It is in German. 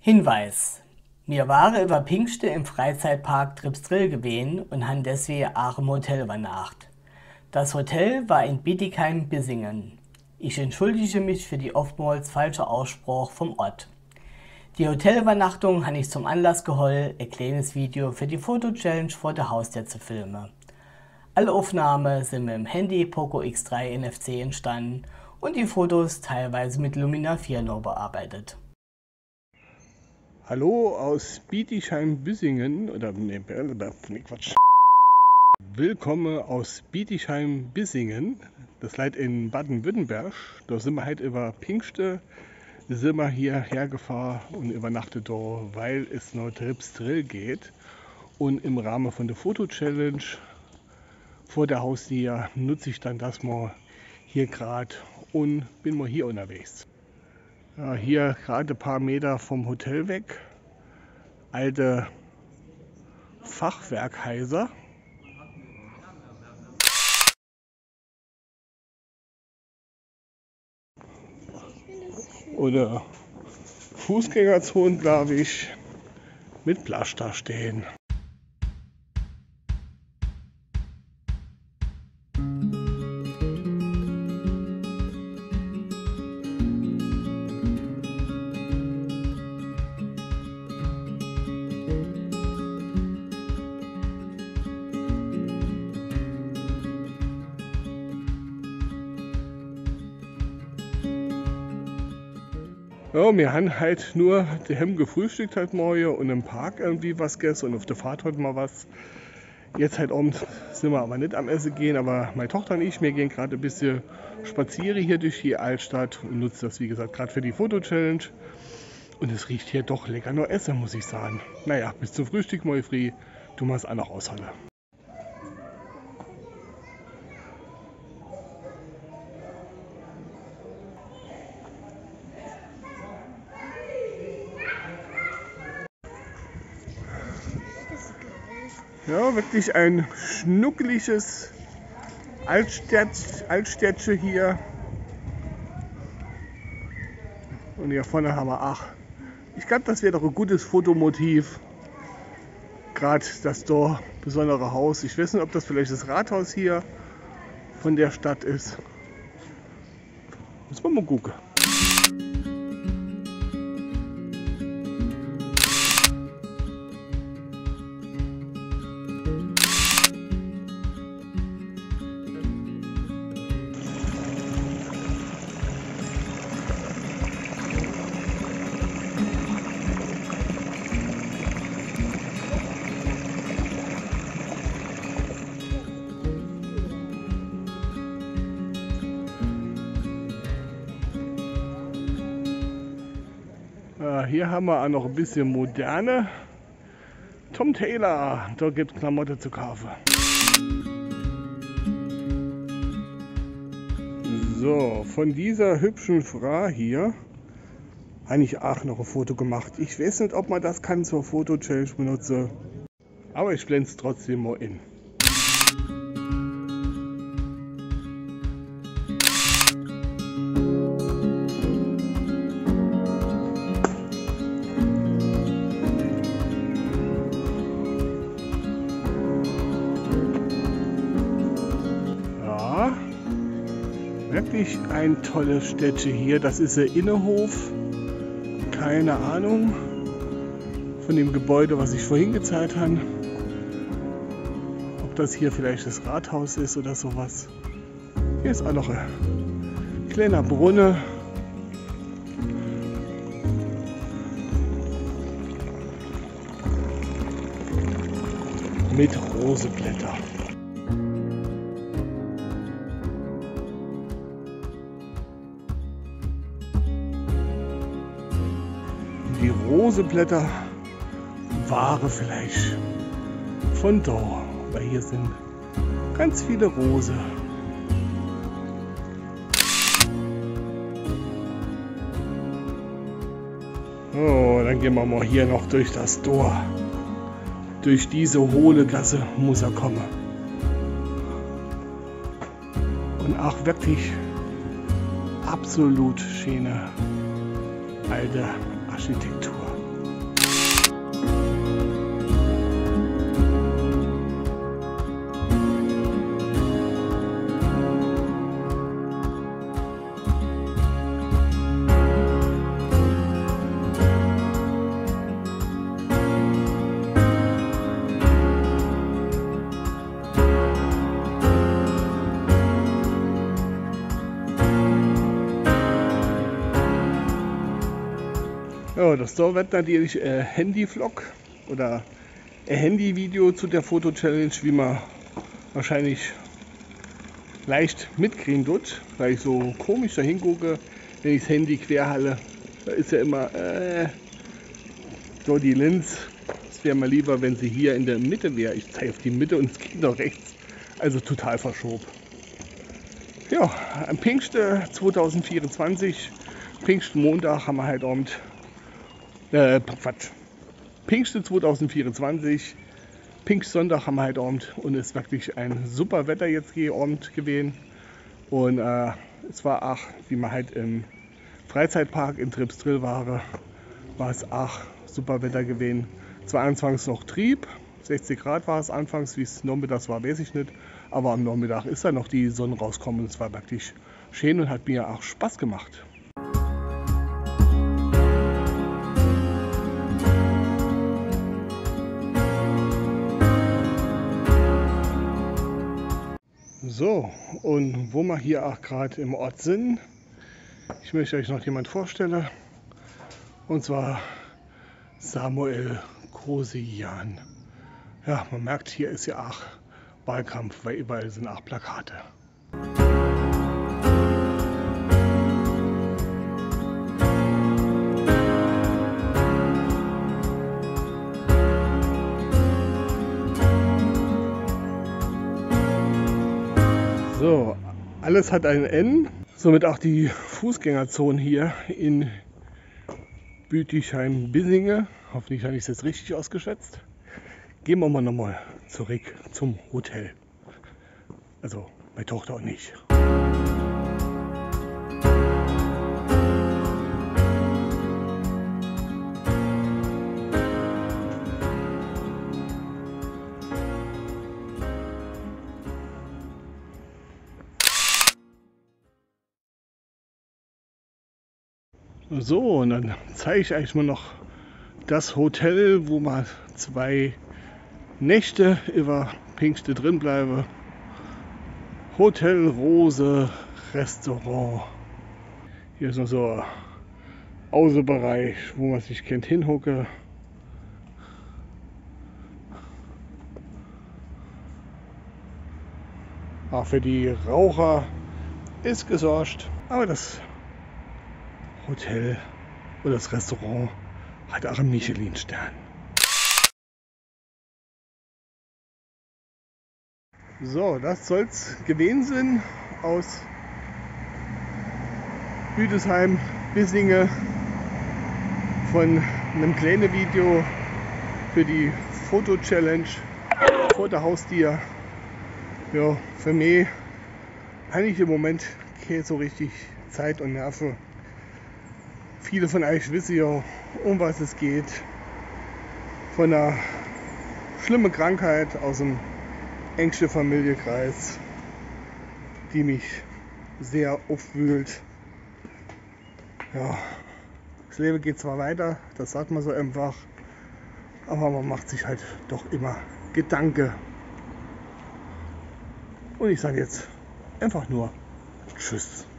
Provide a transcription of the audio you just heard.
Hinweis: Wir waren über Pfingsten im Freizeitpark Tripsdrill gewesen und haben deswegen auch im Hotel übernachtet. Das Hotel war in Bietigheim-Bissingen. Ich entschuldige mich für die oftmals falsche Aussprache vom Ort. Die Hotelübernachtung habe ich zum Anlass geholt, ein kleines Video für die Foto-Challenge vor der Haustür zu filmen. Alle Aufnahmen sind mit dem Handy Poco X3 NFC entstanden und die Fotos teilweise mit Lumina 4 noch bearbeitet. Hallo aus Bietigheim-Bissingen, Quatsch. Willkommen aus Bietigheim-Bissingen, das liegt in Baden-Württemberg. Da sind wir halt über Pfingsten sind wir hierher gefahren und übernachtet da, weil es noch Tripsdrill geht. Und im Rahmen von der Foto-Challenge vor der Haustür nutze ich dann das mal hier gerade und bin mal hier unterwegs. Ja, hier gerade ein paar Meter vom Hotel weg, alte Fachwerkhäuser. Oder Fußgängerzonen, glaube ich, mit Pflaster stehen. Ja, wir haben halt nur daheim gefrühstückt heute Morgen und im Park irgendwie was gegessen und auf der Fahrt heute mal was. Jetzt halt abends sind wir aber nicht am Essen gehen, aber meine Tochter und ich, wir gehen gerade ein bisschen spazieren hier durch die Altstadt und nutzen das wie gesagt gerade für die Foto-Challenge. Und es riecht hier doch lecker nur Essen, muss ich sagen. Naja, bis zum Frühstück mal früh, du machst auch noch aushalten. Ja, wirklich ein schnuckeliges Altstädtchen hier. Und hier vorne haben wir, ich glaube, das wäre doch ein gutes Fotomotiv. Gerade das da besondere Haus. Ich weiß nicht, ob das vielleicht das Rathaus hier von der Stadt ist. Müssen wir mal gucken. Hier haben wir auch noch ein bisschen moderne Tom Taylor. Da gibt es Klamotten zu kaufen. So, von dieser hübschen Frau hier habe ich auch noch ein Foto gemacht. Ich weiß nicht, ob man das kann zur Foto-Challenge benutzen, aber ich blende es trotzdem mal in. Wirklich ein tolles Städtchen hier. Das ist der Innenhof. Keine Ahnung von dem Gebäude, was ich vorhin gezeigt habe. Ob das hier vielleicht das Rathaus ist oder sowas. Hier ist auch noch ein kleiner Brunnen. Mit Roseblätter. Die Roseblätter waren vielleicht von da, weil hier sind ganz viele Rosen. Oh, dann gehen wir mal hier noch durch das Tor. Durch diese hohle Gasse muss er kommen. Und auch wirklich absolut schöne alte Architektur. Ja, das da wird natürlich ein Handy-Vlog oder ein Handy-Video zu der Foto-Challenge, wie man wahrscheinlich leicht mitkriegen tut, weil ich so komisch da hingucke, wenn ich das Handy quer halte. Da ist ja immer so die Linse. Es wäre mal lieber, wenn sie hier in der Mitte wäre. Ich zeige auf die Mitte und es geht nach rechts. Also total verschoben. Ja, am Pfingsten 2024, Pfingstmontag haben wir halt Abend. Pfingsten 2024, Pfingstsonntag haben wir halt Abend und es ist wirklich ein super Wetter jetzt hier Abend gewesen. Und es war auch, wie man halt im Freizeitpark in Tripsdrill war es auch super Wetter gewesen. Zwar anfangs noch Trieb, 60 Grad war es anfangs, wie es nachmittags war, weiß ich nicht. Aber am Nachmittag ist dann noch die Sonne rausgekommen und es war wirklich schön und hat mir auch Spaß gemacht. So, und wo wir hier auch gerade im Ort sind, ich möchte euch noch jemand vorstellen, und zwar Samuel Kosian. Ja, man merkt, hier ist ja auch Wahlkampf, weil überall sind auch Plakate. So, alles hat ein N, somit auch die Fußgängerzone hier in Bietigheim-Bissingen. Hoffentlich habe ich es jetzt richtig ausgeschätzt. Gehen wir mal nochmal zurück zum Hotel. Also meine Tochter und ich. So, und dann zeige ich euch mal noch das Hotel, wo wir 2 Nächte über Pfingsten drin bleiben. Hotel Rose Restaurant. Hier ist noch so ein Außenbereich, wo man sich kennt hinhucke. Auch für die Raucher ist gesorgt. Aber das Hotel oder das Restaurant hat auch einen Michelin-Stern. So, das soll es gewesen sein aus Büdesheim, Bissingen, von einem kleinen Video für die Foto-Challenge vor der Haustür. Ja, für mich eigentlich im Moment keine so richtig Zeit und Nerven. Viele von euch wissen ja, um was es geht. Von einer schlimmen Krankheit aus dem engsten Familienkreis, die mich sehr aufwühlt. Ja, das Leben geht zwar weiter, das sagt man so einfach, aber man macht sich halt doch immer Gedanken. Und ich sage jetzt einfach nur Tschüss.